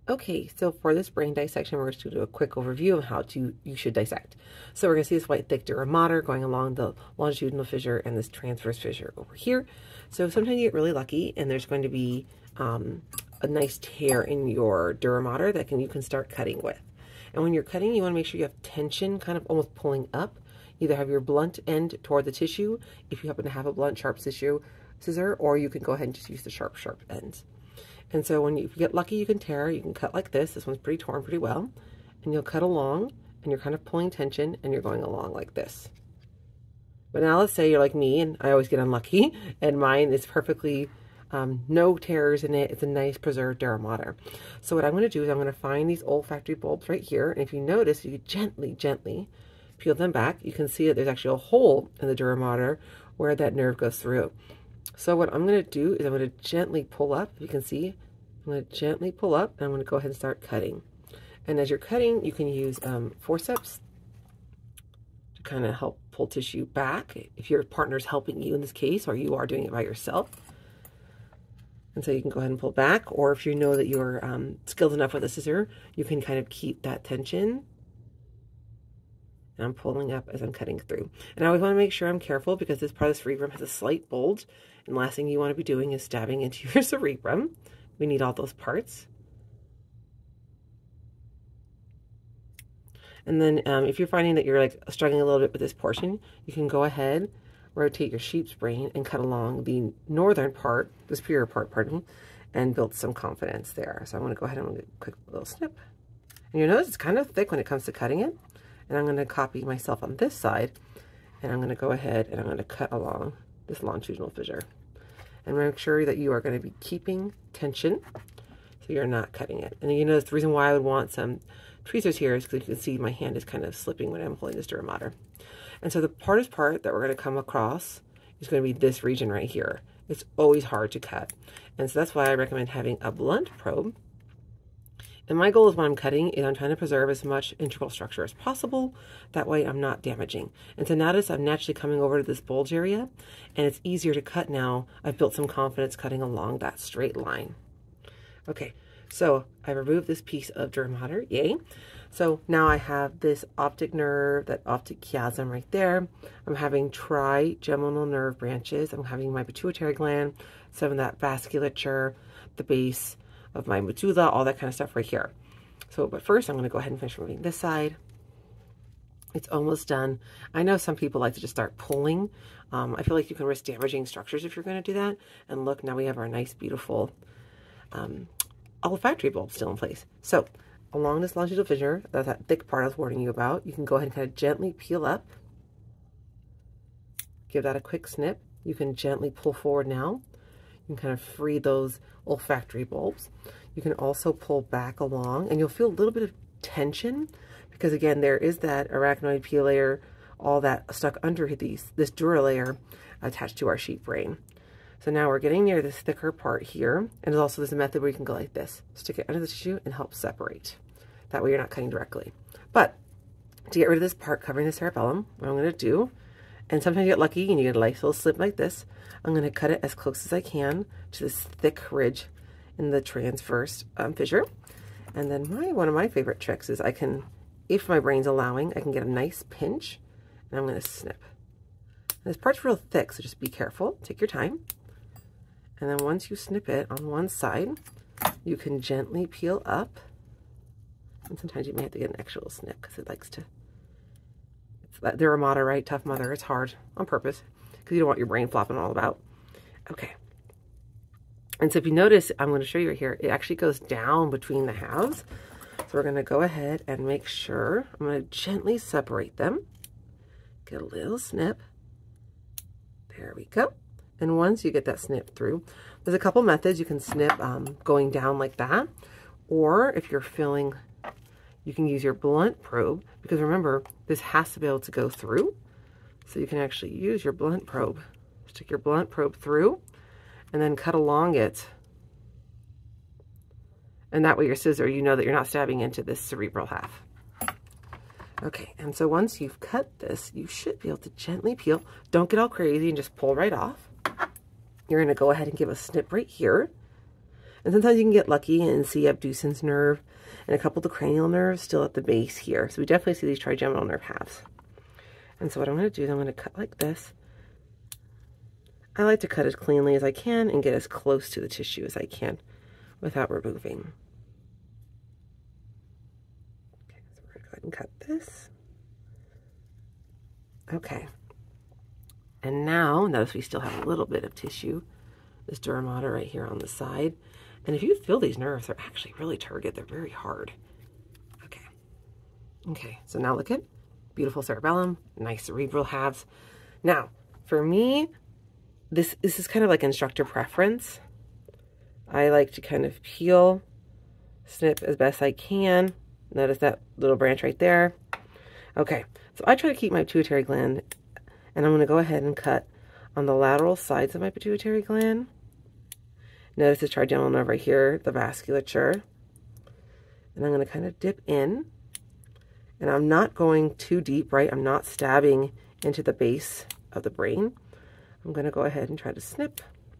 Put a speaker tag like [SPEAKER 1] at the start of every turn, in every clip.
[SPEAKER 1] Okay, so for this brain dissection, we're just going to do a quick overview of how you should dissect. So we're going to see this white thick dura mater going along the longitudinal fissure and this transverse fissure over here. So sometimes you get really lucky and there's going to be a nice tear in your dura mater that you can start cutting with. And when you're cutting, you want to make sure you have tension kind of almost pulling up. Either have your blunt end toward the tissue, if you happen to have a blunt, sharp scissor, or you can go ahead and just use the sharp ends. And so if you get lucky, you can tear. You can cut like this. This one's pretty torn pretty well. And you'll cut along, and you're kind of pulling tension, and you're going along like this. But now let's say you're like me, and I always get unlucky, and mine is perfectly no tears in it. It's a nice preserved dura mater. So what I'm going to do is I'm going to find these olfactory bulbs right here. And if you notice, you gently peel them back. You can see that there's actually a hole in the dura mater where that nerve goes through. So what I'm going to do is I'm going to gently pull up. You can see I'm going to gently pull up, and I'm going to go ahead and start cutting. And as you're cutting, you can use forceps to kind of help pull tissue back if your partner's helping you in this case, or you are doing it by yourself. And so you can go ahead and pull back, or if you know that you're skilled enough with a scissor, you can kind of keep that tension. And I'm pulling up as I'm cutting through. And I always want to make sure I'm careful because this part of the cerebrum has a slight bulge. And the last thing you want to be doing is stabbing into your cerebrum. We need all those parts. And then if you're finding that you're like struggling a little bit with this portion, you can go ahead, rotate your sheep's brain and cut along the northern part, the superior part, pardon me, and build some confidence there. So I'm going to go ahead and do a quick little snip. And you'll notice it's kind of thick when it comes to cutting it. And I'm going to copy myself on this side, and I'm going to go ahead and I'm going to cut along this longitudinal fissure. And make sure that you are going to be keeping tension so you're not cutting it. And you notice the reason why I would want some tweezers here is because you can see my hand is kind of slipping when I'm holding this dura mater. And so the hardest part that we're going to come across is going to be this region right here. It's always hard to cut. And so that's why I recommend having a blunt probe. And my goal is when I'm cutting is I'm trying to preserve as much integral structure as possible. That way I'm not damaging. And so notice I'm naturally coming over to this bulge area, and it's easier to cut now. I've built some confidence cutting along that straight line. Okay, so I removed this piece of dura mater, yay. So now I have this optic nerve, that optic chiasm right there. I'm having trigeminal nerve branches. I'm having my pituitary gland, some of that vasculature, the base of my medulla, all that kind of stuff right here. So, but first I'm going to go ahead and finish removing this side. It's almost done. I know some people like to just start pulling. I feel like you can risk damaging structures if you're going to do that. And look, now we have our nice, beautiful olfactory bulb still in place. So, along this longitudinal fissure, that's that thick part I was warning you about, you can go ahead and kind of gently peel up. Give that a quick snip. You can gently pull forward now. You can kind of free those olfactory bulbs. You can also pull back along, and you'll feel a little bit of tension because, again, there is that arachnoid peel layer, all that stuck under this dura layer attached to our sheep brain. So now we're getting near this thicker part here, and there's also this method where you can go like this. Stick it under the tissue and help separate. That way you're not cutting directly. But to get rid of this part covering the cerebellum, what I'm going to do, and sometimes you get lucky and you get a nice little slip like this, I'm going to cut it as close as I can to this thick ridge in the transverse fissure. And then one of my favorite tricks is I can, if my brain's allowing, I can get a nice pinch, and I'm going to snip. And this part's real thick, so just be careful. Take your time. And then once you snip it on one side, you can gently peel up. And sometimes you may have to get an extra little snip because it likes to. It's that dura mater, right? Tough mother. It's hard on purpose because you don't want your brain flopping all about. Okay. And so if you notice, I'm going to show you right here, it actually goes down between the halves. So we're going to go ahead and make sure, I'm going to gently separate them. Get a little snip. There we go. And once you get that snip through, there's a couple methods. You can snip going down like that. Or if you're feeling, you can use your blunt probe, because remember, this has to be able to go through. So you can actually use your blunt probe. Stick your blunt probe through and then cut along it. And that way your scissor, you know that you're not stabbing into this cerebral half. Okay, and so once you've cut this, you should be able to gently peel. Don't get all crazy and just pull right off. You're going to go ahead and give a snip right here. And sometimes you can get lucky and see abducens nerve and a couple of the cranial nerves still at the base here. So we definitely see these trigeminal nerve halves. And so what I'm going to do is I'm going to cut like this. I like to cut as cleanly as I can and get as close to the tissue as I can without removing. Okay, so we're going to go ahead and cut this. Okay. And now, notice we still have a little bit of tissue, this dura mater right here on the side. And if you feel these nerves, they're actually really turgid. They're very hard. Okay. Okay, so now look at beautiful cerebellum, nice cerebral halves. Now, for me, this is kind of like instructor preference. I like to kind of peel, snip as best I can. Notice that little branch right there. Okay, so I try to keep my pituitary gland, and I'm going to go ahead and cut on the lateral sides of my pituitary gland. Notice this trigeminal nerve right here, the vasculature. And I'm going to kind of dip in. And I'm not going too deep, right? I'm not stabbing into the base of the brain. I'm going to go ahead and try to snip.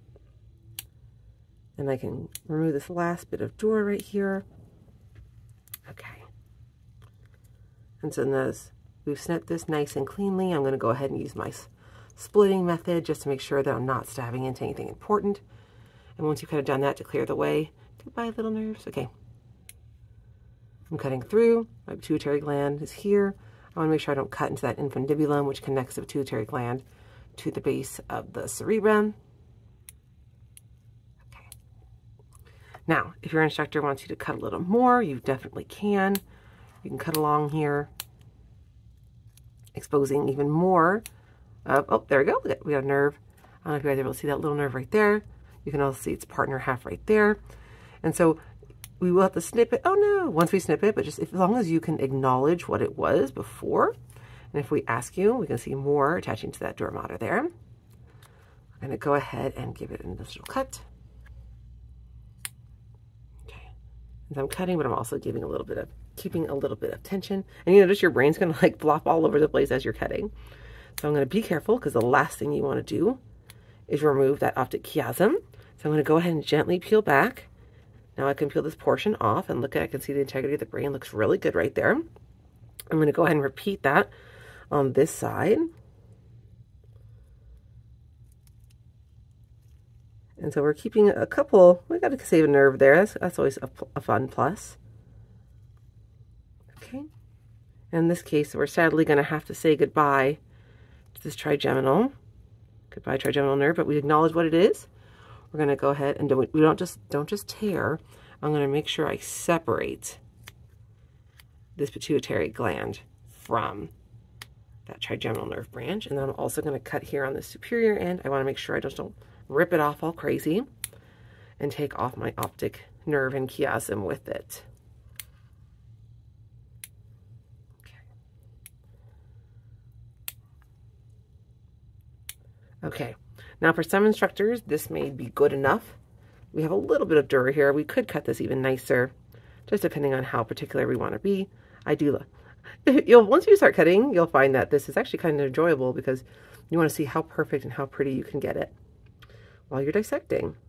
[SPEAKER 1] And I can remove this last bit of dura right here. Okay. And so notice we've snipped this nice and cleanly. I'm going to go ahead and use my splitting method just to make sure that I'm not stabbing into anything important. And once you've kind of done that, to clear the way, goodbye little nerves. Okay. I'm cutting through. My pituitary gland is here. I want to make sure I don't cut into that infundibulum, which connects the pituitary gland to the base of the cerebrum. Okay. Now, if your instructor wants you to cut a little more, you definitely can. You can cut along here, exposing even more. Oh, there we go. We got a nerve. I don't know if you guys are able to see that little nerve right there. You can also see its partner half right there. And so we will have to snip it. Oh no, once we snip it, but just as long as you can acknowledge what it was before. And if we ask you, we can see more attaching to that dura mater there. I'm going to go ahead and give it an initial cut. Okay. As I'm cutting, but I'm also giving a little bit of, keeping a little bit of tension. And you notice your brain's going to like flop all over the place as you're cutting. So I'm going to be careful because the last thing you want to do is remove that optic chiasm. So I'm going to go ahead and gently peel back. Now I can peel this portion off and look at, I can see the integrity of the brain looks really good right there. I'm going to go ahead and repeat that on this side. And so we're keeping a couple, we got to save a nerve there. That's always a fun plus. Okay. In this case, we're sadly going to have to say goodbye to this trigeminal. Goodbye trigeminal nerve, but we acknowledge what it is. We're going to go ahead and we don't just tear. I'm going to make sure I separate this pituitary gland from that trigeminal nerve branch. And then I'm also going to cut here on the superior end. I want to make sure I just don't rip it off all crazy and take off my optic nerve and chiasm with it. Okay, now for some instructors, this may be good enough. We have a little bit of dura here. We could cut this even nicer, just depending on how particular we want to be. I do, once you start cutting, you'll find that this is actually kind of enjoyable because you want to see how perfect and how pretty you can get it while you're dissecting.